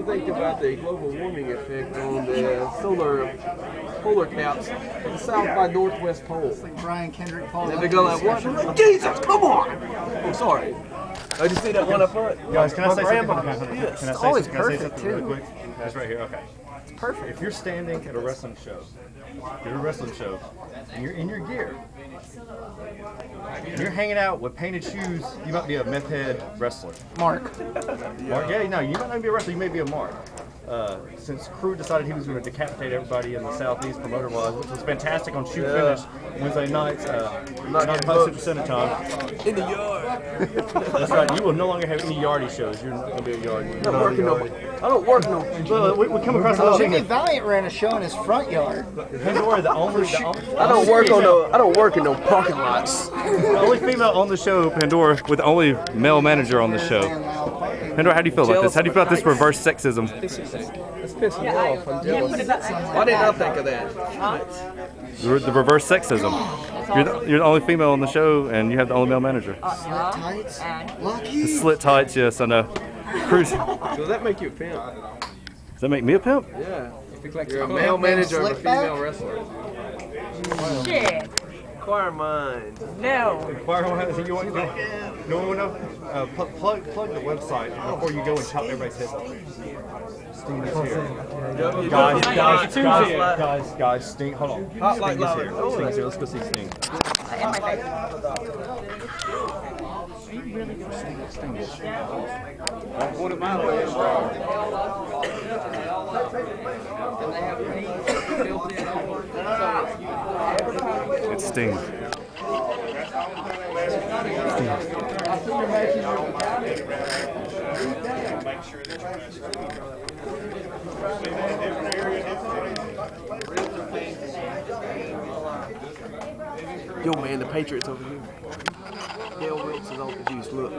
think about the global warming effect on the polar caps at the south by northwest pole? Brian Kendrick Paul. And they go like, what? Like, Jesus, come on! Oh, sorry. I just see that one up front. Guys, can I say something? Yes. Can I say always something? Can I say perfect, something really too. quick? That's right here. Okay. It's perfect. If you're standing at a wrestling show, and you're in your gear, and you're hanging out with painted shoes, you might be a meth head wrestler. Mark. Mark, yeah, no, you might not be a wrestler, you may be a mark. Since Crew decided he was going to decapitate everybody in the Southeast promoter-wise, which was fantastic on Shoot Finish Wednesday nights, not posted for Center Time. In the yard. That's right, you will no longer have any yardie shows. You're not going to be a yardie. I'm not working no. I don't work no. Well, we come across a lot of Jimmy things. Valiant ran a show in his front yard. Pandora, the only I don't work on no. I don't work in no parking lots. the only female on the show, Pandora, with the only male manager on the show. Pandora, how do you feel about this? How do you feel about this reverse sexism? It's pissing me off. I'm jealous. Why didn't I think of that? The reverse sexism. You're the only female on the show, and you have the only male manager. Tights. The slit tights, yes, I know. Cruz, Does that make you a pimp? does that make me a pimp? Yeah. You're a male manager of a female wrestler. Shit. Inquire mind. No. You want no one know? Plug the website before you go and chop everybody's heads off. Sting is here. Guys, Sting, hold on. Hot like Sting is lava. here. Sting is here. Let's go see Sting. In my face. One of my ways. It's Sting. Yo, man, the Patriots over here. Dale Wilkes is off the juice. Look.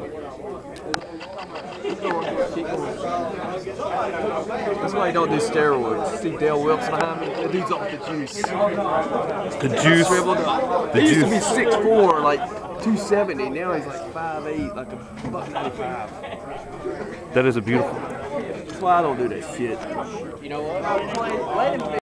Keep going. Keep going. That's why you don't do steroids. See Dale Wilkes behind me? That dude's off the juice. The juice. Shriveled up. He used to be 6'4", like 270. Now he's like 5'8", like a $1.95. That is a beautiful. That's why I don't do that shit. You know what?